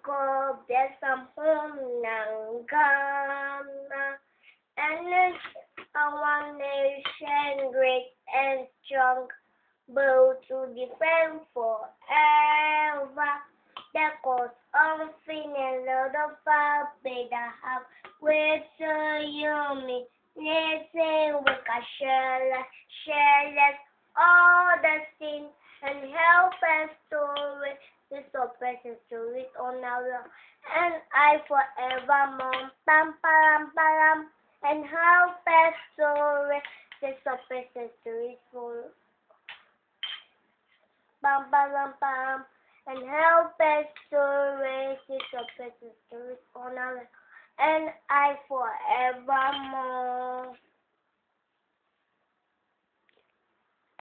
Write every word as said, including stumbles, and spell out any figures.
ko besamhom ng Ghana, and it's our nation great and strong, both to defend forever. The cause of finance, Lord of our better have with you me. Listen, we can share, share all the sin and help us to this oppression to it on our and I forevermore. Pam pam pam and help us to this oppression to it for pam pam pam and help us to raise this oppression to it on our and I forevermore.